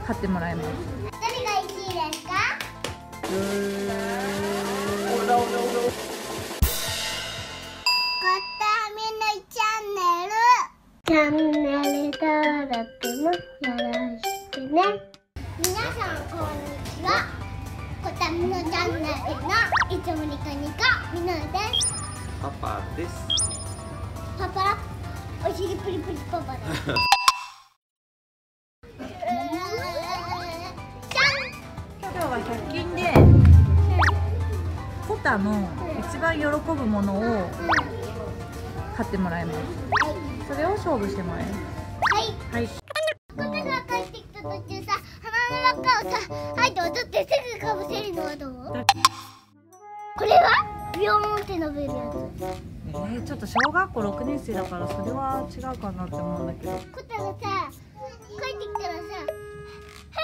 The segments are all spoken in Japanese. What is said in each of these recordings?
買ってもらいます。 何が1位ですか？チャンネル登録もよろしくね。皆さんこんにちは。こたみのチャンネルのいつもニコニコみのです。 パパです。 パパラお尻プリプリパパです。 今日は100均でコタの一番喜ぶものを買ってもらいます。それを勝負してもらいます。はい。 コタが帰ってきた途中さ、鼻の中をさ、はいと取ってすぐかぶせるのはどう？これはビヨーンって伸びるやつ。 ちょっと小学校6年生だからそれは違うかなって思うんだけど。 コタがさ、帰ってきたらさ、ハ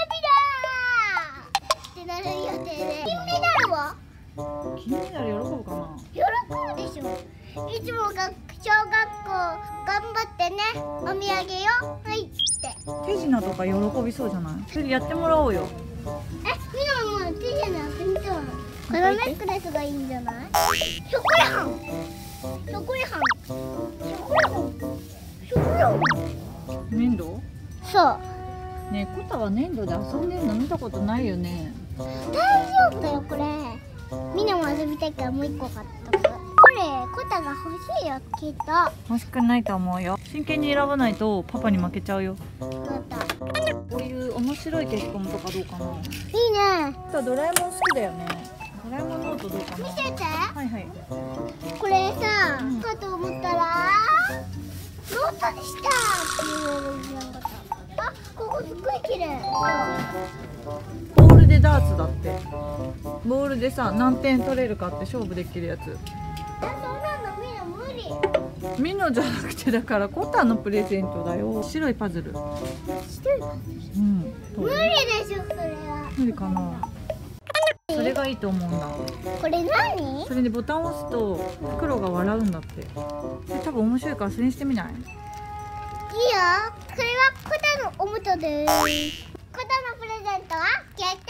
ッピーだーってなる予定で。金メダルは？ 金メダル喜ぶかな？ 喜ぶでしょ。いつも小学校頑張ってね、お土産よ、はいって。 手品とか喜びそうじゃない？それやってもらおうよ。 みんなも手じゃなくてみたい。このネックレスがいいんじゃない？ひょこりはん。ひょこりはん。ひょこりはん。ひょこりはん。 粘土？ そう。 ねえ、コタは粘土で遊んでるの見たことないよね。 大丈夫だよこれ。みんなも遊びたいからもう一個買っとく。これコタが欲しいよきっと。 欲しくないと思うよ。真剣に選ばないとパパに負けちゃうよ。 コタ。 こういう面白い結婚とかどうかな。 いいね。 ドラえもん好きだよね。ドラえもんノートどうかな。 見せて。 はいはい。 これさ、かと思ったらノートでしたって言われるじゃんか。あ、ここすっごい綺麗。 ボールでダーツだって。ボールでさ、何点取れるかって勝負できるやつ。 そんなのみんな無理。 ミノじゃなくて、だからコタのプレゼントだよ。白いパズル。 してる。 うん。 無理でしょそれは。 無理かな。それがいいと思うんだ。 これ何？ それでボタンを押すと袋が笑うんだって。多分面白いからそれにしてみない？ いいよ。これはコタのおもちゃです。コタのプレゼントは決定です。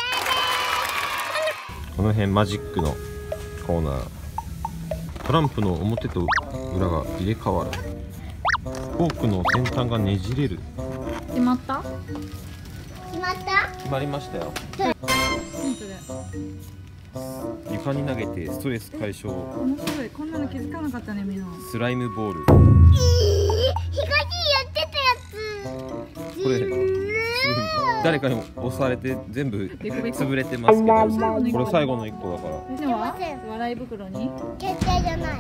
この辺マジックのコーナー。トランプの表と裏が入れ替わる。フォークの先端がねじれる。 決まった？ 決まった？ 決まりましたよ。 何それ？ 床に投げてストレス解消。 面白い。こんなの気づかなかったね、みんな。 スライムボール。 ヒカキンやってたやつ。 これ誰かに押されて全部潰れてますけど、これ最後の1個だから。 では笑い袋に決定じゃない。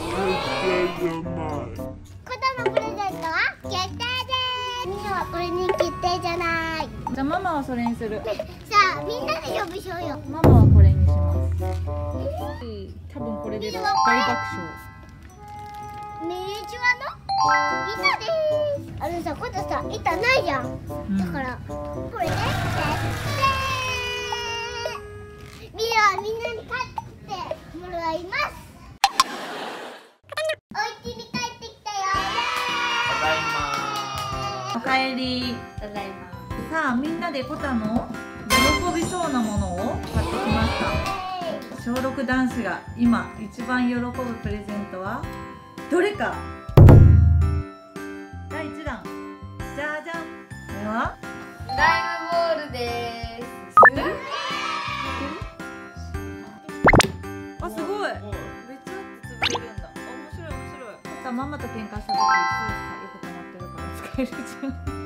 コタのプレゼントは決定です。みんなはこれに決定じゃない。 じゃあママはそれにする。 さあみんなで勝負しようよ。 ママはこれにします。多分これで大爆笑。 ミニチュアの板です。あのさ、コタさ、板ないじゃん。だからこれね、決定。みんなに勝ってもらいます。お家に帰ってきたよ。 おかえり。ただいま。さあ、みんなでコタの喜びそうなものを買ってきました。小6男子が今一番喜ぶプレゼントはどれか。第1弾、じゃじゃん。これはスライムボールです。 あ、すごい。めっちゃって潰れるんだ。面白い面白い。さあ、ママと喧嘩した時ストレスがよく溜まってるから使えるじゃん。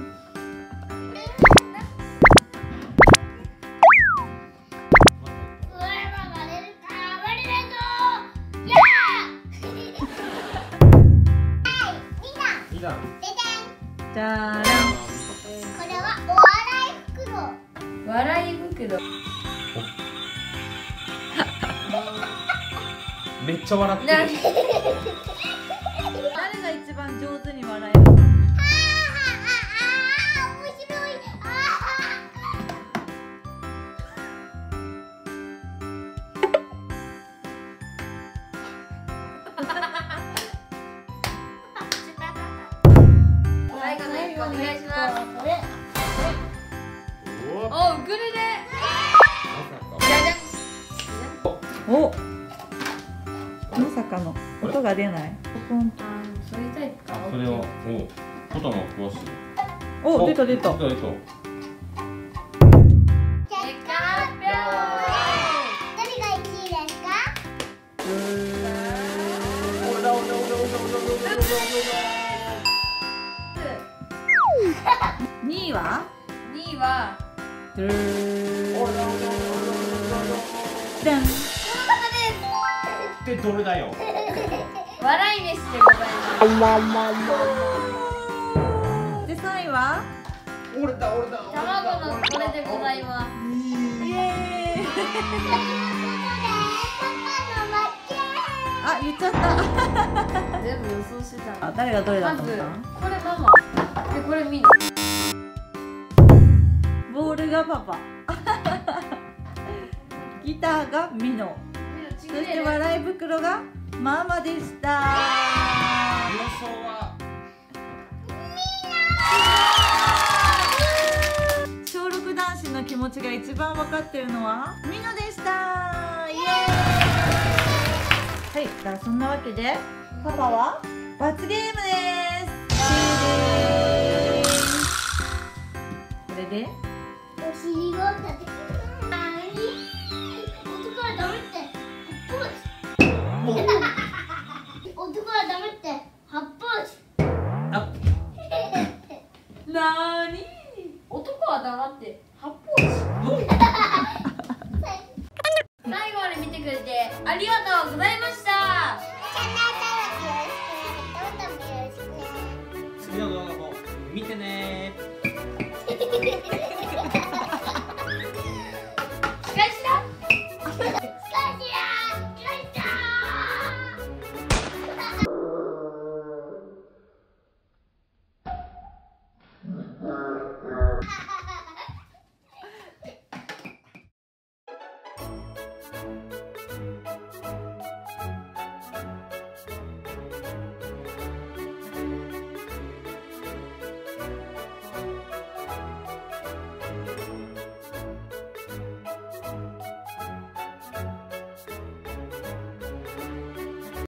じゃーん。 これはお笑い袋。 笑い袋。 めっちゃ笑ってる。 誰が一番上手に笑える？ 面白い。 最後の1個お願いします。 これ。 おお。 お、ウクレレ。じゃじゃん。 お、まさかの音が出ない。ポンと。 そういうタイプか。 それをコタの詳しい。 お、出た出た。 出た。 結果発表。誰が1位ですか？ 2位は 2位はダン。 でどれだよ。 笑い飯でございます。 で3位は俺だ。 卵のこれでございます。 イエーイ。あ、言っちゃった。 全部予想してたあ、 の。 誰がどれだまずと思っこれママでこれミノ。 た？ボールがパパ。ギターがミノ。そして笑い袋がママでした。 予想は小6男子の気持ちが一番分かってるのはミノでした。イエーイ。はい、じゃあそんなわけでパパは罰ゲームです。これでお尻を叩きます。男はダメって男はダメって発泡酒。 なーに？男は黙って発